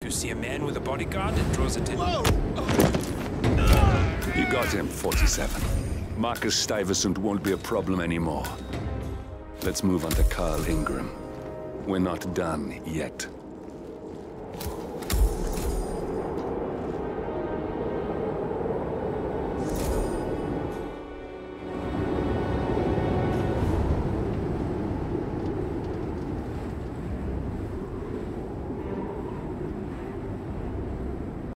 You see a man with a bodyguard and draws attention. You got him, 47. Marcus Stuyvesant won't be a problem anymore. Let's move on to Carl Ingram. We're not done yet.